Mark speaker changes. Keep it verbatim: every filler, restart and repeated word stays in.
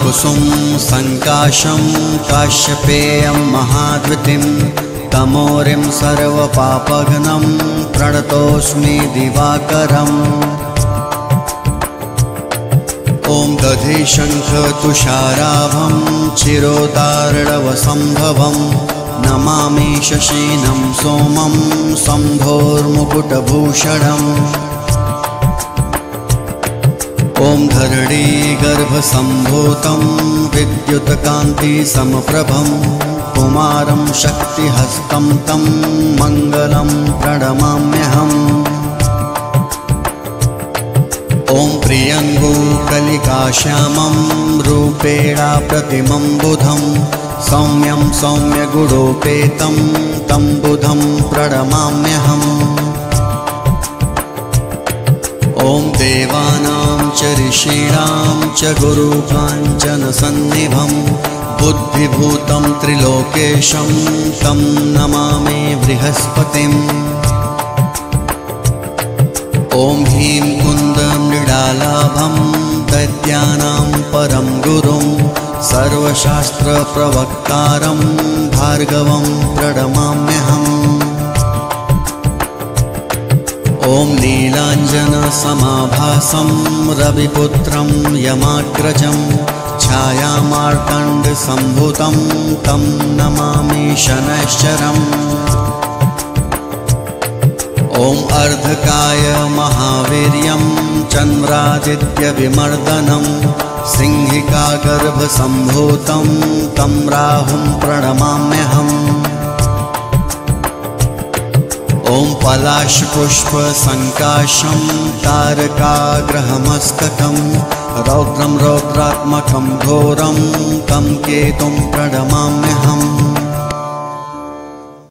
Speaker 1: वसुं संकाशं काश्यपेयं महाद्वितीं तमोरिं सर्वपापघ्नं प्रणतोऽस्मि दिवाकरम्। ॐ दधिशङ्खतुषाराभं चिरोदार्णवसम्भवं नमामि शशीनं सोमं शम्भोर्मुकुटभूषणम्। ॐ धरणीगर्भसम्भूतं विद्युत्कान्तिसमप्रभं कुमारं शक्तिहस्तं तं मङ्गलं प्रणमाम्यहम्। ॐ प्रियङ्गुकलिकाश्यामं रूपेणा प्रतिमं बुधं सौम्यं सौम्यगुणोपेतं तं बुधं प्रणमाम्यहम्। ॐ देवानां च ऋषीणां च गुरुकाञ्चनसन्निभं बुद्धिभूतं त्रिलोकेशं तं नमामि बृहस्पतिम्। ॐ ह्रीं कुन्दमृडालाभं दैत्यानां परं गुरुं सर्वशास्त्रप्रवक्तारं भार्गवं प्रणमाम्यहम्। ॐ नीलाञ्जनसमाभासं रविपुत्रं यमाग्रजं छायामार्तण्डसम्भूतं तं नमामि शनैश्चरम्। ॐ अर्धकाय महावीर्यं चन्द्रादित्यविमर्दनं सिंहिकागर्भसम्भूतं तं राहुं प्रणमाम्यहम्। ॐ पलाशपुष्पसङ्काशं तारकाग्रहमस्तकं रौद्रं रौद्रात्मकं घोरं तं केतुं प्रणमाम्यहम्।